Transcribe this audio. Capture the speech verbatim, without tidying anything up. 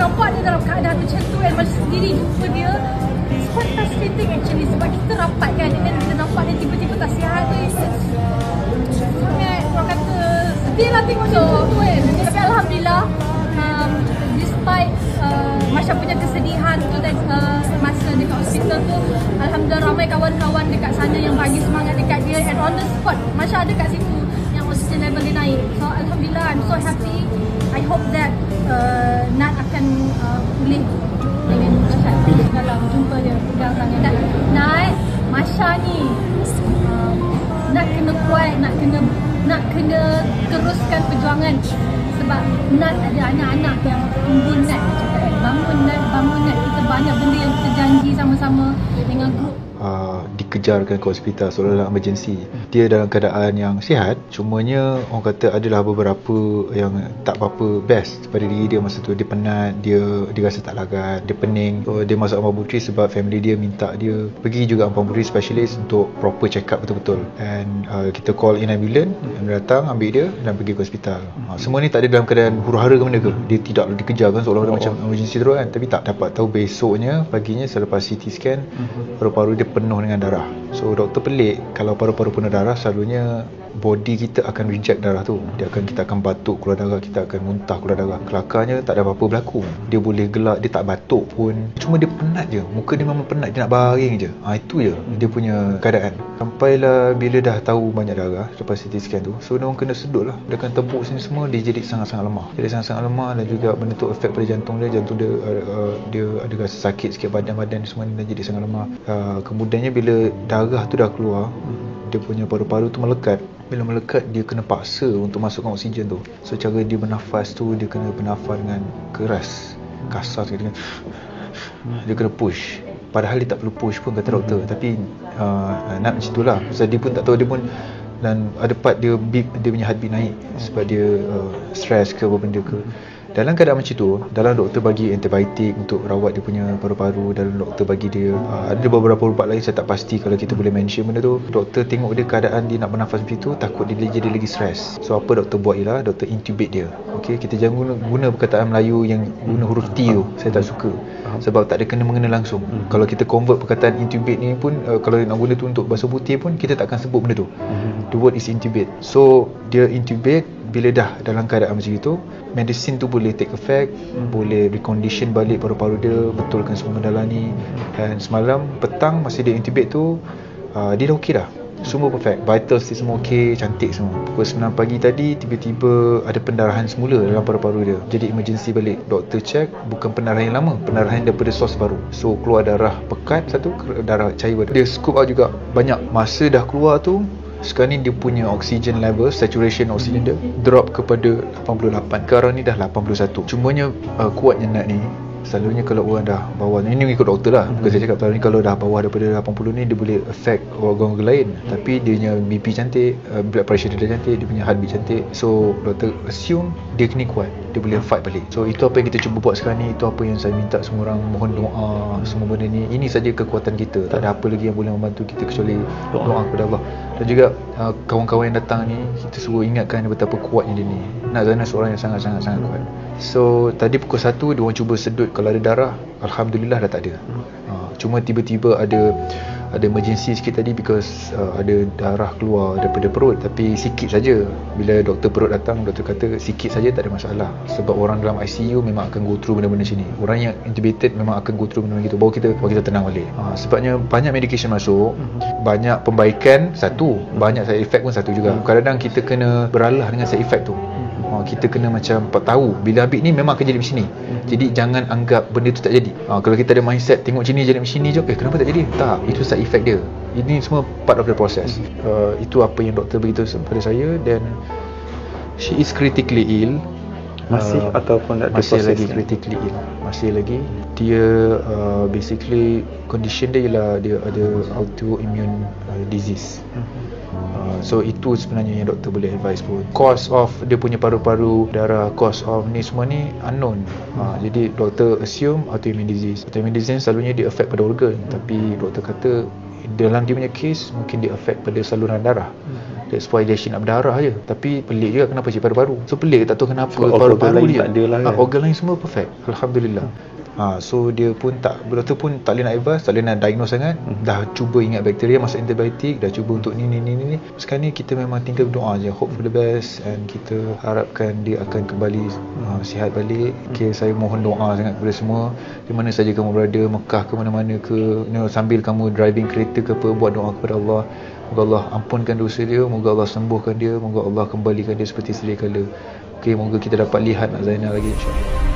nampak dia dalam keadaan macam tu, and macam sendiri jumpa dia, it's quite frustrating actually, sebab kita rapat kan, and then bila nampak dia tiba-tiba tak sihat tu, it's sangat, orang kata sedih lah tengok macam tu kan. Tapi Alhamdulillah, um, despite uh, Masya punya kesedihan tu dan uh, masa dekat hospital tu, Alhamdulillah ramai kawan-kawan dekat sana yang bagi semangat dekat dia, and on the spot Masya ada kat situ yang oxygen level dia naik. So Alhamdulillah, I'm so happy. I hope that uh, Nat akan uh, pulih dengan cepat dalam jumpa dia pegang tangan. Dan Nat, Masya ni uh, nak kena kuat, nak kena nak kena teruskan perjuangan, sebab Nat ada anak-anak yang tunggu Nat. Cakap, bangun Nat, bangun Nat. Kita banyak benda yang kita janji sama-sama dengan grup. Uh, dikejarkan ke hospital seolah-olah emergency. Dia dalam keadaan yang sihat, cumanya orang kata adalah beberapa yang tak apa-apa best pada diri dia masa tu. Dia penat, dia dia rasa tak larat, dia pening. So, dia masuk Ampang Puteri sebab family dia minta dia pergi juga Ampang Puteri specialist untuk proper check up betul-betul. And uh, kita call in ambulance, dia datang ambil dia dan pergi ke hospital. Uh, semua ni tak ada dalam keadaan huru-hara ke mana ke. Dia tidak dikejarkan seolah-olah oh. macam emergency terus kan. Tapi tak dapat tahu besoknya, paginya selepas C T scan, paru-paru dia penuh dengan darah. So doktor pelik, kalau paru-paru penuh darah, selalunya body kita akan reject darah tu. Dia akan kita akan batuk keluar darah, kita akan muntah keluar darah. Kelakarnya tak ada apa-apa berlaku. Dia boleh gelak, dia tak batuk pun. Cuma dia penat je. Muka dia memang penat, dia nak baring je. Ha, itu je dia punya keadaan. Sampailah bila dah tahu banyak darah lepas C T scan tu, so dia orang kena sedut lah. Dia akan tepuk sini semua, dia jadi sangat-sangat lemah. Jadi sangat-sangat lemah, dan juga benda tu efek pada jantung dia. Jantung dia uh, uh, dia ada rasa sakit sikit, badan-badan dia semua ni jadi sangat lemah. Uh, kemudiannya bila darah tu dah keluar, dia punya paru-paru tu melekat. Bila melekat, dia kena paksa untuk masukkan oksigen tu. So cara dia bernafas tu, dia kena bernafas dengan keras, kasar sekali. Dia kena push, padahal dia tak perlu push pun kata doktor. Tapi uh, nak macam itulah. So dia pun tak tahu, dia pun, dan ada part dia beat, dia punya heartbeat naik sebab dia uh, stress ke apa benda ke. Dalam keadaan macam tu, dalam doktor bagi antibiotik untuk rawat dia punya paru-paru, dalam doktor bagi dia uh, ada beberapa ubat lain, saya tak pasti kalau kita boleh mention benda tu. Doktor tengok dia keadaan dia nak bernafas macam tu, takut dia jadi lagi stres. So apa doktor buat ialah doktor intubate dia. Okey, kita jangan guna, guna perkataan Melayu yang guna huruf T tu. Saya tak suka sebab tak ada kena-mengena langsung. Hmm. Kalau kita convert perkataan intubate ni pun, uh, kalau nak guna tu untuk bahasa putih pun, kita tak akan sebut benda tu. Hmm. The word is intubate. So dia intubate. Bila dah dalam keadaan macam itu, medicine tu boleh take effect, hmm. boleh recondition balik paru-paru dia, betulkan semua benda ni. Dan semalam petang masa dia intubate tu, uh, dia dah okey dah. Semua perfect, vitals dia semua okey, cantik semua. Pukul sembilan pagi tadi, tiba-tiba ada pendarahan semula dalam paru-paru dia. Jadi emergency balik. Doktor check, bukan pendarahan yang lama, pendarahan daripada sos baru. So keluar darah pekat satu, darah cair baru. Dia scoop out juga banyak. Masa dah keluar tu, sekarang ni dia punya oxygen level, saturation oxygen dia drop kepada lapan puluh lapan. Sekarang ni dah lapan puluh satu. Cumanya uh, kuatnya Nat ni, selalunya kalau orang dah bawah, ini ikut doktor lah, bukan saya cakap, selalunya kalau dah bawah daripada lapan puluh ni, dia boleh affect organ-organ lain. Tapi dia punya B P cantik, uh, blood pressure dia cantik, dia punya heartbeat cantik. So doktor assume dia kena kuat, dia boleh fight balik. So itu apa yang kita cuba buat sekarang ni. Itu apa yang saya minta semua orang, mohon doa semua benda ni. Ini saja kekuatan kita, tak ada apa lagi yang boleh membantu kita kecuali doa kepada Allah. Dan juga uh, kawan-kawan yang datang ni, kita suruh ingatkan betapa kuatnya dia ni. Nak Zana seorang yang sangat-sangat sangat kuat. So tadi pukul satu dia orang cuba sedut, kalau ada darah, Alhamdulillah dah tak ada. uh, Cuma tiba-tiba ada ada emergency sikit tadi, because uh, ada darah keluar daripada perut, tapi sikit saja. Bila doktor perut datang, doktor kata sikit saja, tak ada masalah. Sebab orang dalam I C U memang akan go through benda-benda macam ni. Orang yang intubated memang akan go through benda-benda gitu. Baru kita, baru kita tenang balik. uh, Sebabnya banyak medication masuk, banyak pembaikan satu, banyak side effect pun satu juga. Kadang-kadang kita kena beralah dengan side effect tu. Ha, kita kena macam tahu bila habis ni memang akan jadi macam ni. Jadi jangan anggap benda tu tak jadi. Ha, kalau kita ada mindset tengok sini jadi macam ni je, eh kenapa tak jadi? Tak, itu side effect dia. Ini semua part of the process. Uh, itu apa yang doktor beritahu kepada saya. Dan she is critically ill. Masih uh, ataupun tak ada masih proses lagi ni? critically ill. Masih lagi. Dia uh, basically condition dia ialah dia ada autoimmune uh, disease. Uh, so itu sebenarnya yang doktor boleh advise pun. Cause of dia punya paru-paru darah, cause of ni semua ni unknown. uh, Jadi doktor assume autoimmune disease. Autoimmune disease selalunya dia affect pada organ, tapi doktor kata dalam dia punya case mungkin dia affect pada saluran darah. dia exploitation nak berdarah je. Tapi pelik juga kenapa cik paru-paru. So pelik tak tahu kenapa Sebab paru-paru organ lain dia tak ada lah ha, kan? organ lain semua perfect, alhamdulillah. Ha, so dia pun tak, doktor pun tak boleh nak advise, tak boleh nak diagnose sangat. hmm. Dah cuba ingat bakteria, masuk antibiotik, dah cuba untuk ni ni ni ni. Sekarang ni kita memang tinggal berdoa je, hope for the best, and kita harapkan dia akan kembali uh, sihat balik. Okay, saya mohon doa sangat kepada semua, di mana saja kamu berada, Mekah ke mana-mana ke, you know, sambil kamu driving kereta ke apa, buat doa kepada Allah. Moga Allah ampunkan dosa dia, moga Allah sembuhkan dia, moga Allah kembalikan dia seperti sedia kala. Okay, moga kita dapat lihat Nak Zainal lagi, insyaAllah.